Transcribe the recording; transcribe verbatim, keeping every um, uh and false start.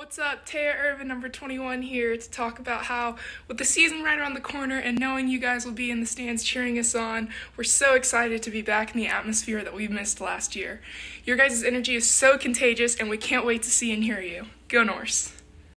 What's up? Taya Irvin, number twenty-one here to talk about how, with the season right around the corner and knowing you guys will be in the stands cheering us on, we're so excited to be back in the atmosphere that we missed last year. Your guys' energy is so contagious and we can't wait to see and hear you. Go Norse!